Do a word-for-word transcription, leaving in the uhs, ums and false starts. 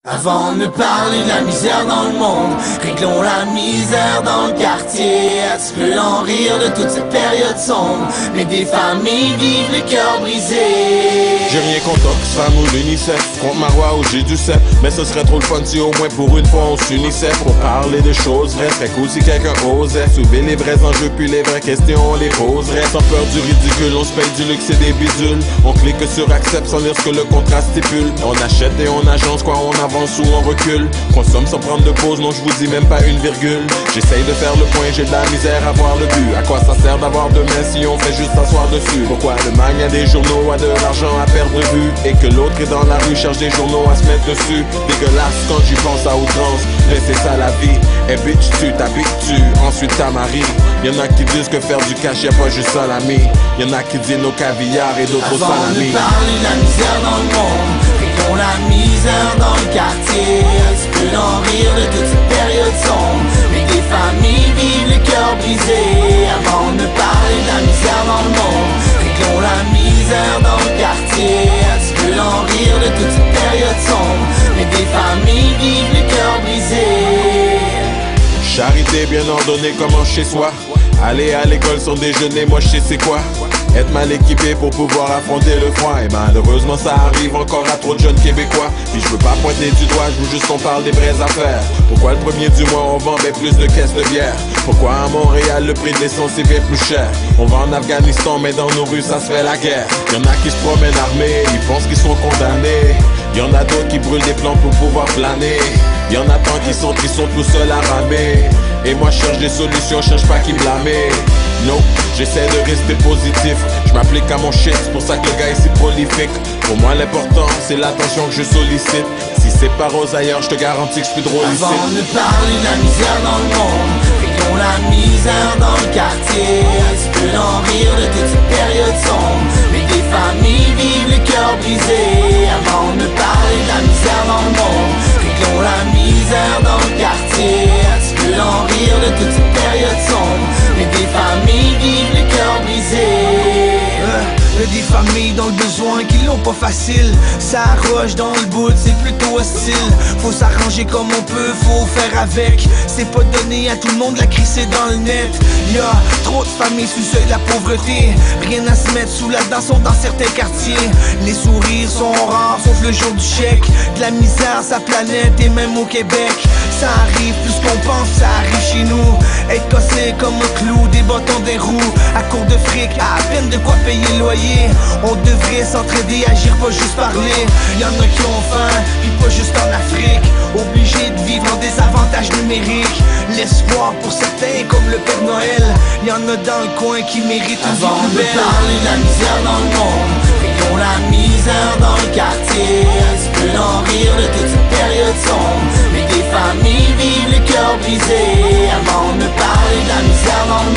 Avant de parler de la misère dans le monde, réglons la misère dans le quartier. Tu peux en rire de toute cette période sombre, mais des familles vivent le cœur brisé. J'ai rien contre Oxfam ou l'UNICEF, contre Marois ou j'ai du cep, mais ce serait trop le fun si au moins pour une fois on s'unissait pour parler de choses vraies. Fait qu'aussi quelqu'un osait soulever les vrais enjeux puis les vraies questions on les poserait. Sans peur du ridicule, on se paye du luxe et des bidules. On clique sur accept sans lire ce que le contrat stipule. On achète et on agence quoi on avance ou on recule. Consomme sans prendre de pause, non je vous dis même pas une virgule. J'essaye de faire le point, j'ai de la misère à voir le but. À quoi ça sert d'avoir de main si on fait juste s'asseoir dessus? Pourquoi le mania des journaux a de l'argent à perdre de vue, et que l'autre est dans la rue cherche des journaux à se mettre dessus? Dégueulasse quand j'y pense à outrance, mais c'est ça la vie. Et bitch tu t'habitues, ensuite ta marie. Y'en a qui disent que faire du cash y'a pas juste ça l'ami. Y'en a qui disent nos caviar et d'autres au salami. Avant de parler de la misère dans le monde, réglons la misère dans le quartier. Tu peux en rire de toute cette période sombre, mais des familles vivent le cœur brisé. Avant de parler de la misère dans le monde, réglons la misère dans le quartier. Tu peux en rire de toute cette période sombre, mais des familles vivent le cœur brisé. Charité bien ordonnée comme chez soi. Aller à l'école sans déjeuner, moi je sais c'est quoi. Être mal équipé pour pouvoir affronter le froid. Et malheureusement ça arrive encore à trop de jeunes québécois. Puis je veux pas pointer du doigt, je veux juste qu'on parle des vraies affaires. Pourquoi le premier du mois on vend ben plus de caisses de bière? Pourquoi à Montréal le prix de l'essence est bien plus cher? On va en Afghanistan mais dans nos rues ça se fait la guerre. Y'en a qui se promènent armés, ils pensent qu'ils sont condamnés. Y'en a d'autres qui brûlent des plans pour pouvoir planer. Y'en a tant qui sont qui sont tout seuls à ramer. Et moi je cherche des solutions, je cherche pas qui blâmer. Non, j'essaie de rester positif. Je m'applique à mon shit, c'est pour ça que le gars est si prolifique. Pour moi l'important c'est l'attention que je sollicite. Si c'est pas rose ailleurs, je te garantis que je suis drôle ici. Avant de parler de la misère dans le monde, réglons la misère dans le quartier. Tu peux en rire de toute cette période sombre, mais des familles vivent le cœur brisé. Avant de parler de la misère dans le monde, réglons la misère dans le quartier. Tu peux en rire de toute cette période sombre, mais des familles vivent le cœur brisé. Des familles dans le besoin qui l'ont pas facile. Ça arroche dans le bout, c'est plutôt hostile. Faut s'arranger comme on peut, faut faire avec. C'est pas donné à tout le monde, la crisser dans le net. Y'a trop de familles sous le seuil de la pauvreté. Rien à se mettre sous la dent, sont dans certains quartiers. Les sourires sont rares, sauf le jour du chèque. De la misère, sa planète et même au Québec. Ça arrive plus qu'on pense, ça arrive chez nous. Être cassé comme un clou, des bâtons des roues. À court de fric, à peine de quoi payer le loyer. On devrait s'entraider, agir, pas juste parler. Y'en a qui ont faim, puis pas juste en Afrique. Obligés de vivre en désavantage numérique. L'espoir pour certains comme le Père Noël. Y'en a dans le coin qui méritent une vie Avant plus de belle. parler de la misère dans le monde, réglons la misère dans le quartier. Tu peux en rire de toute cette période sombre, mais des familles vivent le cœur brisé. Avant de parler de la misère dans le monde,